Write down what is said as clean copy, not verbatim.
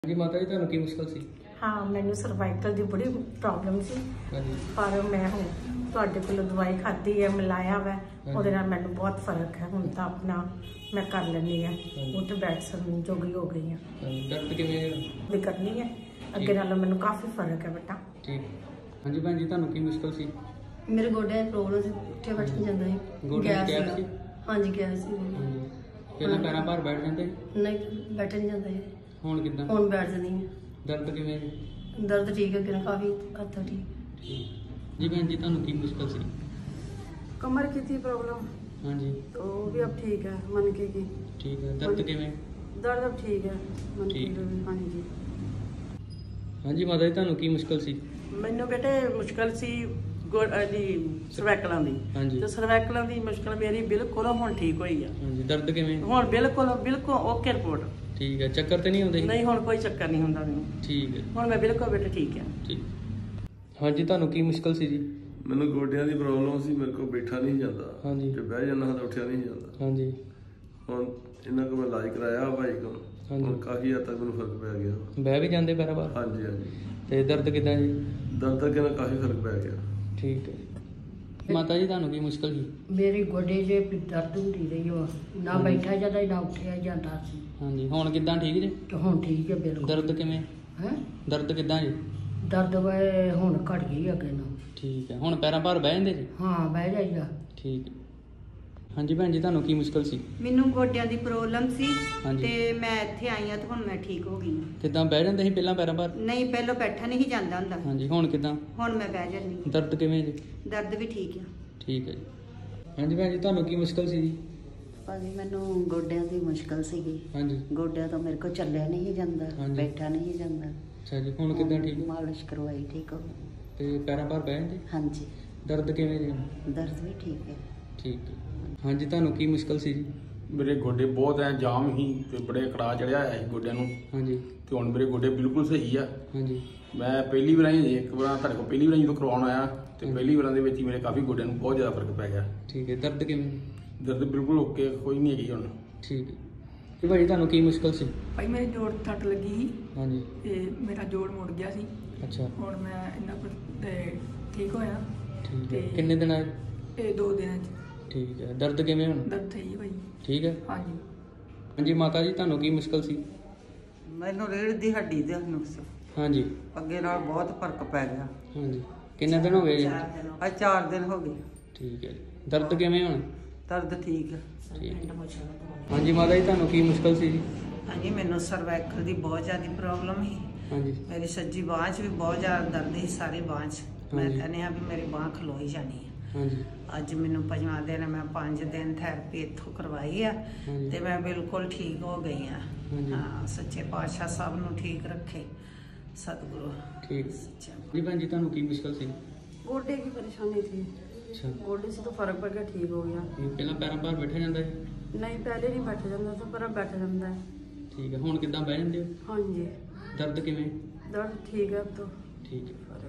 जी माता जी ਤੁਹਾਨੂੰ ਕੀ ਮੁਸ਼ਕਲ ਸੀ? हाँ मैंने सर्वाइकल की बड़ी प्रॉब्लम सी पर मैं हूँ ਤੁਹਾਡੇ ਕੋਲੋਂ ਦਵਾਈ ਖਾਧੀ है मिलाया वा ਉਹਦੇ ਨਾਲ ਮੈਨੂੰ बहुत फर्क है ਹੁਣ ਤਾਂ अपना मैं कर ਲੈਂਦੀ ਆ ਉੱਠ ਬੈਠ ਸਕਣ ਜੋਗੀ ਹੋ ਗਈ ਆ ਦਰਦ ਕਿਵੇਂ ਵੀ ਕਰਨੀ ਹੈ ਅੱਗੇ ਨਾਲੋਂ ਮੈਨੂੰ ਕਾਫੀ ਫਰਕ ਹੈ ਬੇਟਾ ਠੀਕ ਹਾਂਜੀ ਭੈਣ ਜੀ ਤੁਹਾਨੂੰ ਕੀ ਮੁਸ਼ਕਲ ਸੀ? मेरे गोडे प्रॉब्लम से उठे बैठ नहीं जाता है ਗੋਡੇ ਗੈਪ ਸੀ? हाँ जी गैस ही ਪਹਿਲਾਂ ਪੈਰਾਂ ਭਾਰ ਬੈਠ ਜਾਂਦੇ नहीं बैठा नहीं जाता है ਹੁਣ ਕਿਦਾਂ हुण बैठ जाती है ਦਰਦ ਕਿਵੇਂ दर्द ठीक है काफी हद तक ठीक जी भैन जी ਤੁਹਾਨੂੰ ਕੀ ਮੁਸ਼ਕਲ ਸੀ? कमर की थी प्रॉब्लम ਹਾਂਜੀ तो वो भी अब ठीक है मनके की ਠੀਕ ਹੈ ਦਰਦ ਕਿਵੇਂ दर्द अब ठीक है मनके ठीक। की भी हाँ जी ਹਾਂਜੀ ਮਾਤਾ ਜੀ ਤੁਹਾਨੂੰ ਕੀ ਮੁਸ਼ਕਲ ਸੀ? ਮੈਨੂੰ ਬੇਟੇ ਮੁਸ਼ਕਲ ਸੀ ਦੀ ਸਰਵੈਕਲਾਂ ਦੀ ਹਾਂਜੀ ਤੇ ਸਰਵੈਕਲਾਂ ਦੀ ਮੁਸ਼ਕਲ ਮੇਰੀ ਬਿਲਕੁਲ ਹੁਣ ਠੀਕ ਹੋਈ ਆ ਹਾਂਜੀ ਦਰਦ ਕਿਵੇਂ ਹੁਣ ਬਿਲਕੁਲ ਓਕੇ ਰਿਪੋਰਟ ਠੀਕ ਹੈ ਚੱਕਰ ਤੇ ਨਹੀਂ ਆਉਂਦੇ? ਨਹੀਂ ਹੁਣ ਕੋਈ ਚੱਕਰ ਨਹੀਂ ਹੁੰਦਾ ਮੈਨੂੰ ਠੀਕ ਹੈ ਹੁਣ ਮੈਂ ਬਿਲਕੁਲ ਬੇਟੇ ਠੀਕ ਆ ਠੀਕ ਹਾਂਜੀ ਤੁਹਾਨੂੰ ਕੀ ਮੁਸ਼ਕਲ ਸੀ ਜੀ? ਮੈਨੂੰ ਗੋਡਿਆਂ ਦੀ ਪ੍ਰੋਬਲਮ ਸੀ, ਮੇਰੇ ਕੋਲ ਬੈਠਾ ਨਹੀਂ ਜਾਂਦਾ ਹਾਂਜੀ ਤੇ ਬਹਿ ਜਾਂਦਾ ਤਾਂ ਉੱਠਿਆ ਨਹੀਂ ਜਾਂਦਾ। ਹਾਂਜੀ ਹੁਣ ਇਹਨਾਂ ਕੋਲ ਮੈਂ ਇਲਾਜ ਕਰਾਇਆ ਭਾਈ ਕੋਲ, ਹਾਂਜੀ। ਹੁਣ ਕਾਫੀ ਹੱਦ ਤੱਕ ਮੈਨੂੰ ਫਰਕ ਪੈ ਗਿਆ। ਬਹਿ ਵੀ ਜਾਂਦੇ ਪੈਰਾਂ ਭਾਰ? ਹਾਂਜੀ ਹਾਂਜੀ ਤੇ ਦਰਦ ਕਿਦਾਂ ਜੀ? ਦਰਦ ਤੱਕ ਇਹਨਾਂ ਕਾਫੀ ਫਰਕ ਪੈ ਗਿਆ। ਠੀਕ ਹੈ ਮਾਤਾ ਜੀ ਤੁਹਾਨੂੰ ਕੀ ਮੁਸ਼ਕਲ ਸੀ? ਮੇਰੇ ਗੋਡੇ 'ਚ ਦਰਦ ਹੁੰਦੀ ਰਹੀ ਉਹ ਨਾ ਬੈਠਾ ਜਾਂਦਾ ਨਾ ਉੱਠਿਆ ਜਾਂਦਾ ਸੀ ਹਾਂਜੀ ਹੁਣ ਕਿਦਾਂ ਠੀਕ ਜੀ? ਤੇ ਹੁਣ ਠੀਕ ਹੈ ਬਿਲਕੁਲ ਦਰਦ ਕਿਵੇਂ? ਹੈ ਦਰਦ ਕਿਦਾਂ ਜੀ? ਦਰਦ ਵੇ ਹੁਣ ਘਟ ਗਈ ਅੱਗੇ ਨੂੰ ਠੀਕ ਹੈ ਹੁਣ ਪੈਰਾਂ ਭਾਰ ਬਹਿ ਜਾਂਦੇ ਜੀ? ਹਾਂ ਬਹਿ ਜਾਈਦਾ ਠੀਕ ਹੈ ਹਾਂਜੀ ਭੈਣ ਜੀ ਤੁਹਾਨੂੰ ਕੀ ਮੁਸ਼ਕਲ ਸੀ? ਮੈਨੂੰ ਗੋਡਿਆਂ ਦੀ ਪ੍ਰੋਬਲਮ ਸੀ ਹਾਂਜੀ। ਤੇ ਮੈਂ ਇੱਥੇ ਆਈ ਆ ਤੇ ਹੁਣ ਮੈਂ ਠੀਕ ਹੋ ਗਈ ਹਾਂ। ਕਿਦਾਂ ਬਹਿ ਜਾਂਦੇ ਸੀ ਪਹਿਲਾਂ ਪੈਰਾਂ ਭਾਰ? ਨਹੀਂ ਪਹਿਲਾਂ ਬੈਠਾ ਨਹੀਂ ਸੀ ਜਾਂਦਾ ਹੁੰਦਾ, ਹਾਂਜੀ ਹੁਣ ਕਿਦਾਂ? ਹੁਣ ਮੈਂ ਬਹਿ ਜਾਂਦੀ। ਦਰਦ ਕਿਵੇਂ ਜੀ? ਦਰਦ ਵੀ ਠੀਕ ਆ। ਠੀਕ ਹੈ ਜੀ ਹਾਂਜੀ ਭੈਣ ਜੀ ਤੁਹਾਨੂੰ ਕੀ ਮੁਸ਼ਕਲ ਸੀ ਜੀ? ਭਾਜੀ ਮੈਨੂੰ ਗੋਡਿਆਂ ਦੀ ਮੁਸ਼ਕਲ ਸੀਗੀ। ਹਾਂਜੀ ਗੋਡਿਆਂ ਤੋਂ ਮੇਰੇ ਕੋਲ ਚੱਲਿਆ ਨਹੀਂ ਜਾਂਦਾ, ਹਾਂਜੀ। ਬੈਠਾ ਨਹੀਂ ਜਾਂਦਾ। ਅੱਛਾ ਜੀ ਹੁਣ ਕਿਦਾਂ ਠੀਕ ਹੈ? ਮਾਲਿਸ਼ ਕਰਵਾਈ, ਠੀਕ ਹੋ ਗਿਆ। ਤੇ ਪੈਰਾਂ ਭਾਰ ਬਹਿ ਜਾਂਦੇ? ਹਾਂਜੀ ਦਰਦ ਕਿਵੇਂ ਜੀ? ਦਰਦ ਵੀ ਠੀਕ ਹੈ। ਠੀਕ ਹੈ ਹਾਂਜੀ ਤੁਹਾਨੂੰ ਕੀ ਮੁਸ਼ਕਲ ਸੀ ਜੀ? ਮੇਰੇ ਗੋਡੇ ਬਹੁਤ ਐ ਜਾਮ ਹੀ ਤੇ ਬੜੇ ਕੜਾ ਚੜਿਆ ਹੋਇਆ ਸੀ ਗੋਡਿਆਂ ਨੂੰ ਹਾਂਜੀ ਤੇ ਹੁਣ ਮੇਰੇ ਗੋਡੇ ਬਿਲਕੁਲ ਸਹੀ ਆ। ਹਾਂਜੀ ਮੈਂ ਪਹਿਲੀ ਵਾਰ ਆਈ ਇੱਕ ਵਾਰ ਤੁਹਾਡੇ ਕੋਲ ਪਹਿਲੀ ਵਾਰ ਜਦੋਂ ਕਰਵਾਉਣ ਆਇਆ ਤੇ ਹਾਂਜੀ। ਪਹਿਲੀ ਵਾਰਾਂ ਦੇ ਵਿੱਚ ਹੀ ਮੇਰੇ ਕਾਫੀ ਗੋਡਿਆਂ ਨੂੰ ਬਹੁਤ ਜ਼ਿਆਦਾ ਫਰਕ ਪੈ ਗਿਆ। ਠੀਕ ਹੈ ਦਰਦ ਕਿਵੇਂ? ਦਰਦ ਬਿਲਕੁਲ ਓਕੇ, ਕੋਈ ਨਹੀਂ ਹੈਗੀ ਹੁਣ। ਠੀਕ ਹੈ ਤੇ ਭਾਈ ਤੁਹਾਨੂੰ ਕੀ ਮੁਸ਼ਕਲ ਸੀ? ਭਾਈ ਮੇਰੇ ਜੋੜ ਟੱਟ ਲੱਗੀ ਸੀ ਹਾਂਜੀ ਤੇ ਮੇਰਾ ਜੋੜ ਮੁੜ ਗਿਆ ਸੀ। ਅੱਛਾ ਹੁਣ ਮੈਂ ਇੰਨਾ ਕੁ ਤੇ ਠੀਕ ਹੋਇਆ। ਠੀਕ ਹੈ ਤੇ ਕਿੰਨੇ ਦਿਨ ਆਏ? ਇਹ 2 ਦਿਨਾਂ ਚ ਠੀਕ ਹੈ ਦਰਦ ਕਿਵੇਂ ਹੁਣ? ਦਰਦ ਹੈ ਭਾਈ। ਠੀਕ ਹੈ ਹਾਂਜੀ ਹਾਂਜੀ ਮਾਤਾ ਜੀ ਤੁਹਾਨੂੰ ਕੀ ਮੁਸ਼ਕਲ ਸੀ? ਮੈਨੂੰ ਰੀੜ੍ਹ ਦੀ ਹੱਡੀ ਦੇ ਨੁਕਸ ਹਾਂਜੀ ਅੱਗੇ ਨਾਲ ਬਹੁਤ ਫਰਕ ਪੈ ਗਿਆ। ਹਾਂਜੀ ਕਿੰਨੇ ਦਿਨ ਹੋ ਗਏ ਜੀ? ਅੱਜ 4 ਦਿਨ ਹੋ ਗਏ। ਠੀਕ ਹੈ ਦਰਦ ਕਿਵੇਂ ਹੁਣ? ਦਰਦ ਠੀਕ ਹੈ। ਠੀਕ ਹਾਂਜੀ ਮਾਤਾ ਜੀ ਤੁਹਾਨੂੰ ਕੀ ਮੁਸ਼ਕਲ ਸੀ ਜੀ? ਹਾਂਜੀ ਮੈਨੂੰ ਸਰਵਾਈਕਲ ਦੀ ਬਹੁਤ ਜ਼ਿਆਦਾ ਪ੍ਰੋਬਲਮ ਸੀ। ਹਾਂਜੀ ਮੇਰੀ ਸੱਜੀ ਬਾਂਹ 'ਚ ਵੀ ਬਹੁਤ ਜ਼ਿਆਦਾ ਦਰਦ ਸੀ, ਸਾਰੀ ਬਾਂਹ 'ਚ। ਮੈਂ ਹਾਂਜੀ। ਕਹਿੰਦੀ ਹਾਂ ਵੀ ਮੇਰੀ ਬਾਂਹ ਖਲੋਈ ਜਾਣੀ ਹੈ। ਹਾਂਜੀ ਅੱਜ ਮੈਨੂੰ 5ਵਾਂ ਦਿਨ, ਮੈਂ 5 ਦਿਨ ਥੈਰੇਪੀ ਇੱਥੋਂ ਕਰਵਾਈ ਆ ਹਾਂਜੀ। ਤੇ ਮੈਂ ਬਿਲਕੁਲ ਠੀਕ ਹੋ ਗਈ ਆ। ਹਾਂਜੀ। ਹਾਂ ਸੱਚੇ ਪਾਤਸ਼ਾਹ ਸਭ ਨੂੰ ਠੀਕ ਰੱਖੇ, ਸਤਿਗੁਰੂ ਠੀਕ ਸੱਚਾ। ਜੀ ਭੈਣ ਜੀ ਤੁਹਾਨੂੰ ਕੀ ਮੁਸ਼ਕਲ ਸੀ? गोडे की परेशानी थी, ਅੱਛਾ गोडे से तो फर्क पड़ गया, ठीक हो गया। ਇਹ ਪਹਿਲਾਂ ਪੈਰਾਂ ਭਾਰ ਬੈਠਿਆ ਜਾਂਦਾ ਸੀ? नहीं पहले नहीं बैठा जाता था पर अब बैठा जाता है। ਠੀਕ ਹੈ ਹੁਣ ਕਿੱਦਾਂ ਬਹਿ ਜਾਂਦੇ ਹੋ? हाँ जी ਦਰਦ ਕਿਵੇਂ? दर्द ठीक है अब तो। ਠੀਕ ਹੈ